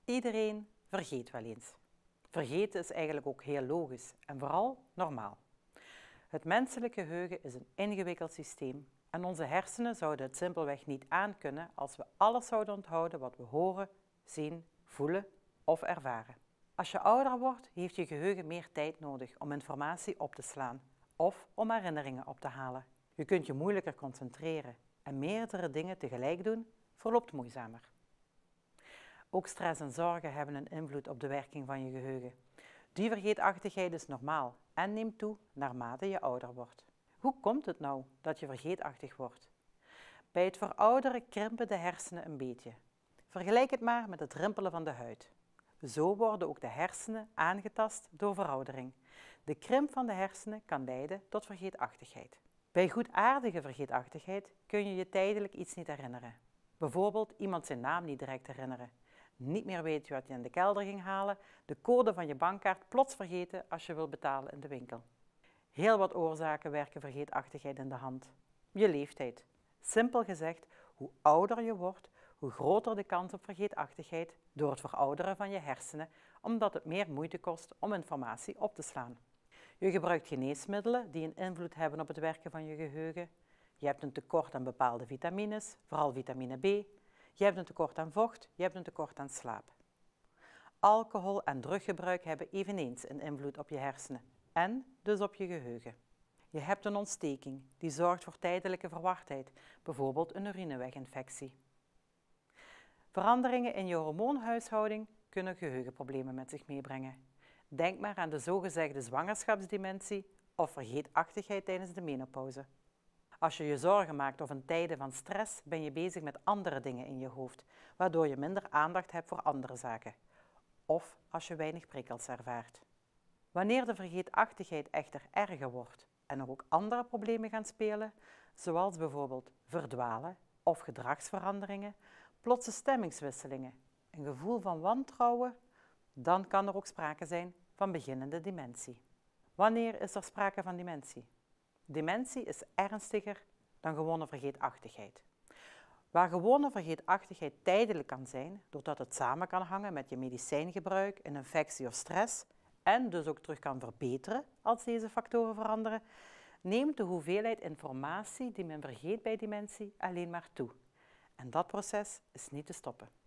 Iedereen vergeet wel eens. Vergeten is eigenlijk ook heel logisch en vooral normaal. Het menselijke geheugen is een ingewikkeld systeem en onze hersenen zouden het simpelweg niet aankunnen als we alles zouden onthouden wat we horen, zien, voelen of ervaren. Als je ouder wordt, heeft je geheugen meer tijd nodig om informatie op te slaan of om herinneringen op te halen. Je kunt je moeilijker concentreren en meerdere dingen tegelijk doen verloopt moeizamer. Ook stress en zorgen hebben een invloed op de werking van je geheugen. Die vergeetachtigheid is normaal en neemt toe naarmate je ouder wordt. Hoe komt het nou dat je vergeetachtig wordt? Bij het verouderen krimpen de hersenen een beetje. Vergelijk het maar met het rimpelen van de huid. Zo worden ook de hersenen aangetast door veroudering. De krimp van de hersenen kan leiden tot vergeetachtigheid. Bij goedaardige vergeetachtigheid kun je je tijdelijk iets niet herinneren. Bijvoorbeeld iemand zijn naam niet direct herinneren. Niet meer weet wat je in de kelder ging halen, de code van je bankkaart plots vergeten als je wilt betalen in de winkel. Heel wat oorzaken werken vergeetachtigheid in de hand. Je leeftijd. Simpel gezegd, hoe ouder je wordt, hoe groter de kans op vergeetachtigheid door het verouderen van je hersenen, omdat het meer moeite kost om informatie op te slaan. Je gebruikt geneesmiddelen die een invloed hebben op het werken van je geheugen. Je hebt een tekort aan bepaalde vitamines, vooral vitamine B. Je hebt een tekort aan vocht, je hebt een tekort aan slaap. Alcohol en druggebruik hebben eveneens een invloed op je hersenen en dus op je geheugen. Je hebt een ontsteking die zorgt voor tijdelijke verwardheid, bijvoorbeeld een urineweginfectie. Veranderingen in je hormoonhuishouding kunnen geheugenproblemen met zich meebrengen. Denk maar aan de zogezegde zwangerschapsdementie of vergeetachtigheid tijdens de menopauze. Als je je zorgen maakt of in tijden van stress ben je bezig met andere dingen in je hoofd, waardoor je minder aandacht hebt voor andere zaken. Of als je weinig prikkels ervaart. Wanneer de vergeetachtigheid echter erger wordt en er ook andere problemen gaan spelen, zoals bijvoorbeeld verdwalen of gedragsveranderingen, plotse stemmingswisselingen, een gevoel van wantrouwen, dan kan er ook sprake zijn van beginnende dementie. Wanneer is er sprake van dementie? Dementie is ernstiger dan gewone vergeetachtigheid. Waar gewone vergeetachtigheid tijdelijk kan zijn, doordat het samen kan hangen met je medicijngebruik, een infectie of stress, en dus ook terug kan verbeteren als deze factoren veranderen, neemt de hoeveelheid informatie die men vergeet bij dementie alleen maar toe. En dat proces is niet te stoppen.